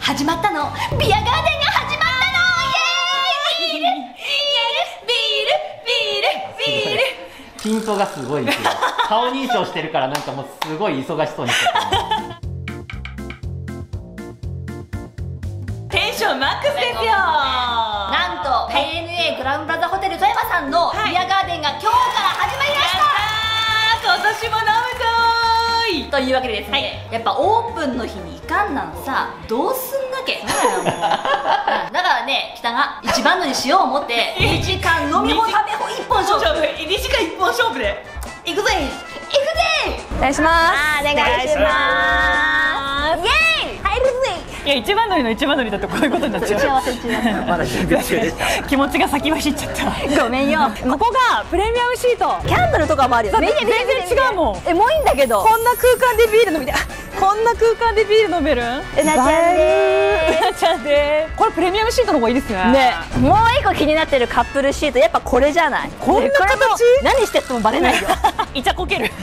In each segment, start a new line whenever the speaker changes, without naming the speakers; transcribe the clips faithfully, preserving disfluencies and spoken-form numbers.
始まったの。ビアガーデンが始まったの。イエーイ。ビールビールビールビールビール。
ピントがすごいですよ。顔認証してるからなんかもうすごい忙しそうにしてた。
テンションマックスですよ。なんと エーエヌエー グランプラザホテル富山さんのビアガーデンが今日から始まりました。今年も飲むぞーいというわけでですね、やっぱオープンの日に行かんなんさどうすんだけ。だからね、北が一番のにしよう思ってにじかん飲み放食べ放一本勝負、にじかん一本勝負で行くぜ行くぜ。
お願いします。
お願いします。イエーイ入るぜ。
いや、一番乗りの一番乗りだとこういうことになっちゃう。
幸せ中だった。
まだ準備中でした。
気持ちが先走っちゃった。
ごめんよ。
ここがプレミアムシート。
キャンドルとかもあるよ。
全然違うもん。
え、もういいんだけど。
こんな空間でビール飲みたい。こんな空間でビール飲める？
えなちゃんで
ーす。なちゃんでーす。これプレミアムシートの方がいいですね。
ね、もう一個気になってるカップルシート、やっぱこれじゃない？
こんな形？
何してってもバレないよ。
イチャこける。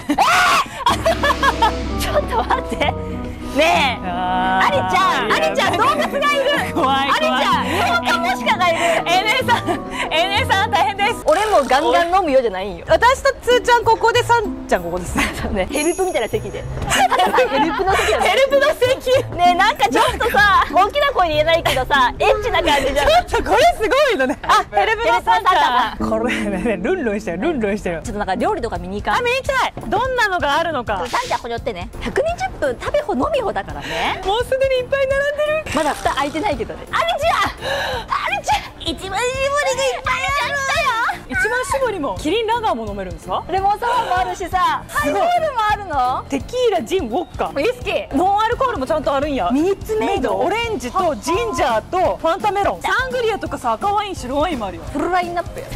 ちょっと待って。ねえ、ありちゃん、ありちゃん、動物がいる。
怖い。
ありちゃん、日本カモシカがいる。
エーエヌエー さん、エーエヌエー さん大変です。
俺もガンガン飲むよじゃないよ。
私とつーちゃんここで、さんちゃんここですね。
ヘルプみたいな席で。ヘルプの席だね。
ヘルプの席。
ねえ、なんかちょっとさ、大きな声に言えないけどさ、エッチな感じじゃん。
ちょっとこれすごいのね。あ、ヘルプのさんちゃん。これね、ルンルンしてる、ルンルンしてる。
ちょっとなんか料理とか見に行かん。
あ、見に行きたい。どんなのがあるのか。
さんちゃんこによってね、ひゃくにじゅっぷん食べ放飲み放だからね。
もうすでにいっぱい並んでる。
まだ蓋開いてないけどね。ありちゃん、ありちゃん、一番搾りがいっぱいある。
一番搾りもキリンラガーも飲めるんですか？
レモンサワーもあるしさ、ハイボールもあるの？
テキーラ、ジン、ウォッカ、
ウイスキー、
ノンアルコールもちゃんとあるんや。
ミッツメイド、
オレンジとジンジャーとファンタメロン、サングリアとかさ、赤ワイン、白ワインもあるよ。
フルラインナップや。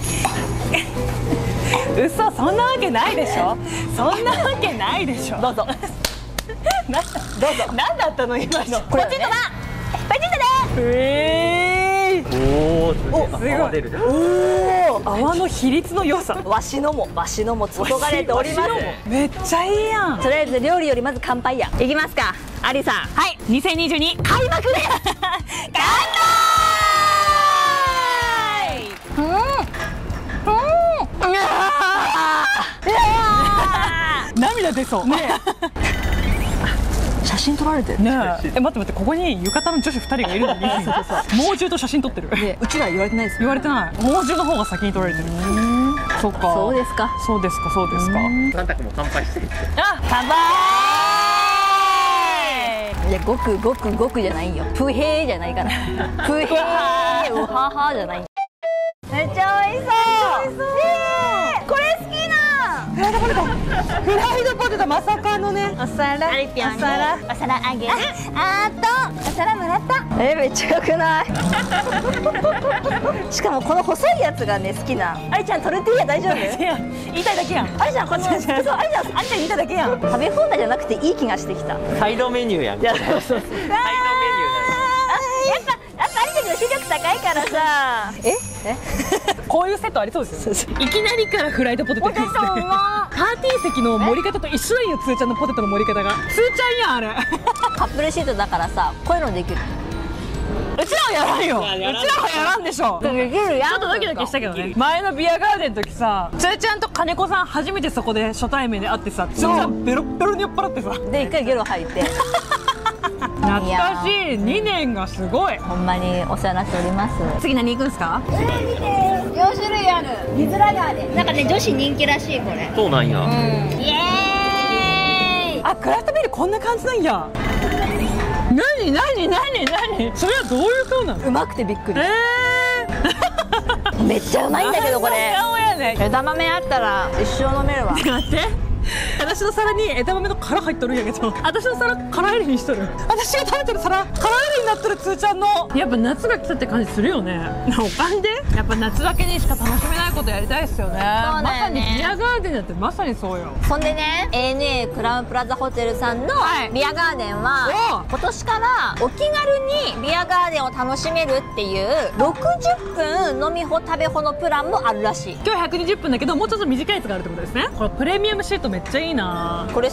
嘘、そんなわけないでしょ。そんなわけないでしょ。
どうぞ。
な、どうぞ。何だったの今の。
これポチッとな。ポチッとね。
ええ。
おお、すごい。
すごい。
泡出る。
おお、泡の比率の良さ。
わしのも、わしのも注がれております。
めっちゃいいやん。
とりあえず料理よりまず乾杯や。いきますか。アリさん。
はい。にせんにじゅうに
開幕です。乾杯。うん。うん。うわ
ー。涙出そう。ね。
写真撮られてる。
ねえ、え、待って待って、ここに浴衣の女子ふたりがいるのに猛獣と写真撮ってる。
で、うちら言われてないですよ。
言われてない。猛獣の方が先に撮られてる。そっか。
そうですか。
そうですか、そうですか。
サンタ君も乾杯してる。
あ、乾杯。
いや、ごくごくごくじゃないよ。プヘーじゃないから。プヘー、うははじゃない。めっちゃ美味しそう。ねえ、これ好きな。
フライドポテト。フライドポテト、まさかのね。
お皿、
お皿、
お皿あげる。あーと、お皿もらった。え、めっちゃ良くない。しかもこの細いやつがね好きな。ありちゃんトルティーヤ大丈夫？
言いたいだけやん。
ありちゃんこのそう、ありちゃん、ありちゃん言いたいだけやん。食べ放題じゃなくていい気がしてきた。
サイドメニューやん。
いや、そうそうそう。
サイドメニュー
やっぱ、やっぱありちゃんの視力高いからさ。え？え？
こういうセットありそうですよ。いきなりからフライドポテト。
ポテトは
パーティー席の盛り方と一緒なんよ、つーちゃんのポテトの盛り方が。つーちゃんやんあれ。
カップルシートだからさ、こういうのできる。
うちらはやらんよ。うちらはやらんでしょ。
できるやん。
ちょっとドキドキしたけどね。前のビアガーデンの時さ、つーちゃんと金子さん初めてそこで初対面で会ってさ、つーちゃんベロッベロに酔っ払ってさ。
で一回ゲロ吐いて。
懐かしい。にねんがすごい。
ほんまにお世話になっております。
次何行くんすか？
よん種類ある水ラガーで。なんかね、女子人気らしいこれ。
そうなんや。
うん。イエーイ。
あ、クラフトビールこんな感じなんや。なになになになに。それはどういう顔なの？
うまくてびっくり。
え
え。めっちゃうまいんだけどこれ。
顔やね。
枝豆あったら一生飲めるわ。
待って。私の皿に枝豆の殻入っとるんやけど、私の皿殻入りにしとる。私が食べてる皿殻入りになっとる。つーちゃんのやっぱ夏が来たって感じするよね。おかんでやっぱ夏だけにしか楽しめないことやりたいっすよね。まさにビアガーデンだってまさにそうよ。
そんでね、 エーエヌエー クラウンプラザホテルさんのビアガーデンは、
はい、
今年からお気軽にビアガーデンを楽しめるっていうろくじゅっぷん飲みほ食べほのプランもあるらしい。
今日ひゃくにじゅっぷんだけどもうちょっと短いやつがあるってことですね。これプレミアムシートめっちゃいいな。
これさ、だって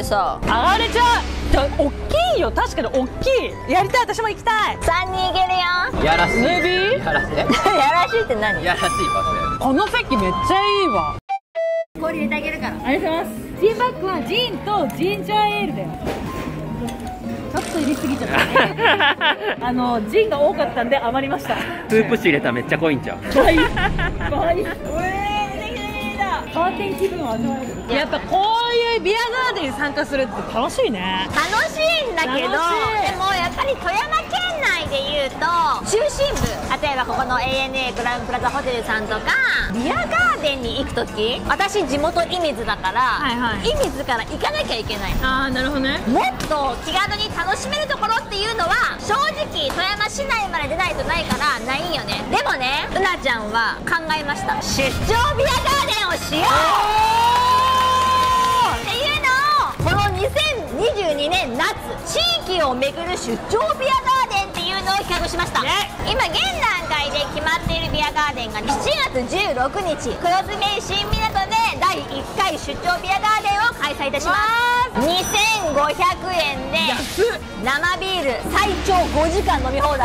さ
上がれちゃう。じゃ大きいよ、確かに大きい。やりたい、私も行きたい。
さんにんいけるよ。
やらしい。
ムービー
やらしい。
やらしいって何？
やらしい場所や。
この席めっちゃいいわ。
氷入れてあげるから。
ありがとうございます。ティーバッグはジンとジンジャーエールだよ。ちょっと入れすぎちゃったね。あのジンが多かったんで余りました。
スープ酒入れたらめっちゃ濃いんちゃう。
倍倍。カーテン気分を味わえる。やっぱこういうビアガーデンに参加するって楽しいね。
楽しいんだけど、で
楽しい。
もやっぱり富山県内でいうと中心部、例えばここの エーエヌエー グランプラザホテルさんとかビアガーデンに行くとき、私地元射水だから、
はいはい、
射水から行かなきゃいけない。
ああ、なるほどね。
もっと気軽に楽しめるところっていうのは正直富山市内まで出ないとないからないんよね。でもね、うなちゃんは考えました。出張ビアガーデンをしようっていうのを、このにせんにじゅうにねん夏、地域を巡る出張ビアガーデンっていうのを企画しました、ね、今現段階で決まっているビアガーデンがしちがつじゅうろくにち、黒住新港でだいいっかい出張ビアガーデンを開催いたします。にせんごひゃくえんで生ビール最長ごじかん飲み放題。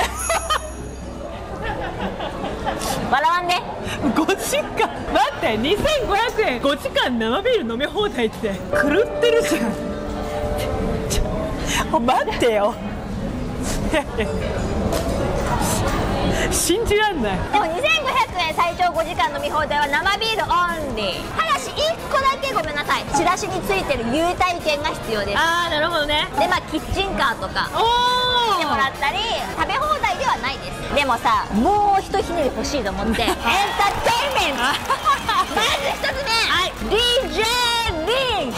笑わんで。
ごじかん、待って、にせんごひゃくえんごじかん生ビール飲み放題って狂ってるじゃん。ちょ待ってよ。信じらんない。
でもにせんごひゃくえん最長ごじかん飲み放題は生ビールオンリー。ただしいっこだけごめんなさい、チラシについてる優待券が必要です。
ああ、なるほどね。
で、まあキッチンカーとか
お
来てもらったり、食べ放題ではないです。でもさ、もうひとひねり欲しいと思ってエンターテインメント。まずひとつめ、はい、ディージェー リン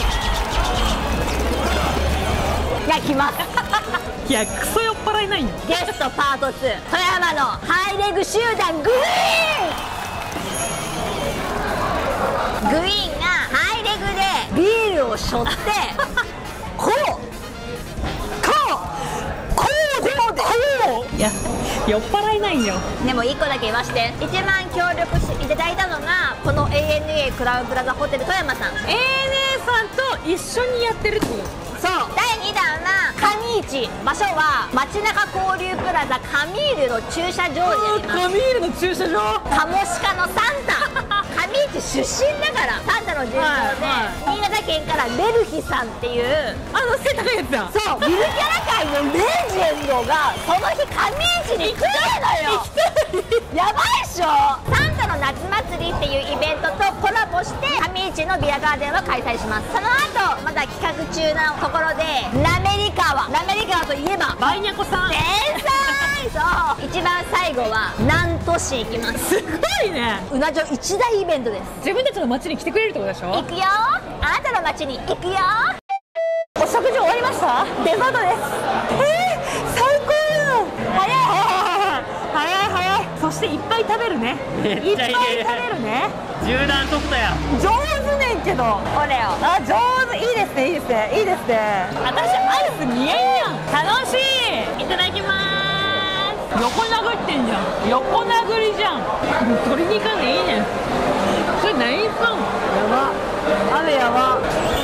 が来ます。
いや、クソ酔っ払いないんよ。
ゲストパートツー、富山のハイレグ集団グイーン。グイーンがハイレグでビールを背負ってこうこうこうでこうでこ
いや、酔っ払いないんよ。
うでもいっこだけ言わして、一番協力していただいたのがこの エーエヌエー クラウンプラザホテル富山さん。
エーエヌエー さんと一緒にやってるってこと。
そう、だいにだんは上市、場所は街中交流プラザカミールの駐車場にあります。
カミールの駐車場。
カモシカのサンタ。上市出身だからサンタの人形で、はいはい、新潟県からレルヒさんっていう
あの背高いやつだ。
そう、ビルキャラ界のレジェンドがその日上市に来るのよ。やばいっしょ。サンタの夏祭りっていうイベントとコラボして上市のビアガーデンは開催します。その後まだ企画中のところでラメリカはラメリカといえば
バイニャコさん。
天才。そう、一番最後は南砺市行きます。
すごいね。
うなじょ一大イベントです。
自分たちの街に来てくれるってことでしょ。
行くよ、あなたの街に行くよ。お食事終わりました。デザートです。えー、最高だよ。早い早い早い。
そしていっぱい食べるね。
めっちゃいい
いっぱい食べるね。
縦断速度や。
上手ねんけど。
オレオ。
あ、上手。いいですね、いいですね、いいですね。私アイス見えんやん。楽しい。いただきまーす。横殴ってんじゃん。横殴りじゃん。取りに行かんでいいねん。それ何すん。やば。雨やば。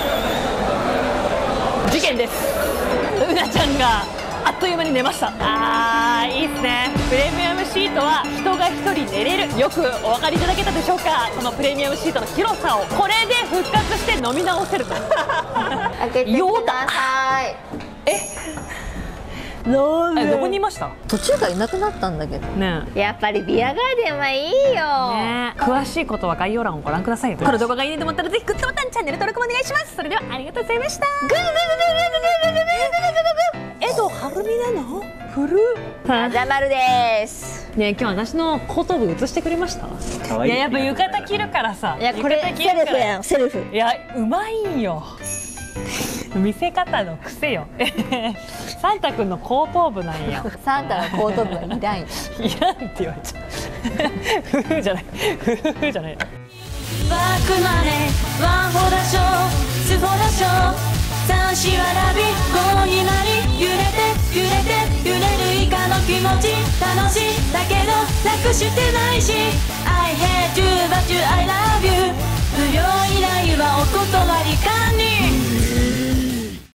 事件です。うなちゃんがあっという間に寝ました。あー、いいっすね。プレミアムシートは人が一人寝れる。よくお分かりいただけたでしょうか。このプレミアムシートの広さをこれで復活して飲み直せると。
開けてください。
え、なんでどこにいました。
途中からいなくなったんだけど
ねえ。
やっぱりビアガーデンはいいよ、
ね、詳しいことは概要欄をご覧ください。この動画がいいねと思ったらぜひグッドボタン、チャンネル登録もお願いします。それではありがとうございました。グーグーグーグーグーグーグーグーグーグーグーグーグー。江戸晴美なの古
あざまるです。
ねえ、今日私の後頭部映してくれました。
かわいい。
いや、やっぱ浴衣着るからさ。
いや、これセルフやん、セルフ。
いや、うまいんよ。見せ方の癖よ。サンタ君の後頭部なんや。
サンタの後頭部はいらん。
いらんって言われちゃう。ふふじゃない。ふふじゃない。
バックマネーワンフォーダショースフォーダショー三四はラビゴーになり揺れて揺れて揺れるイカの気持ち楽しいだけど楽してないし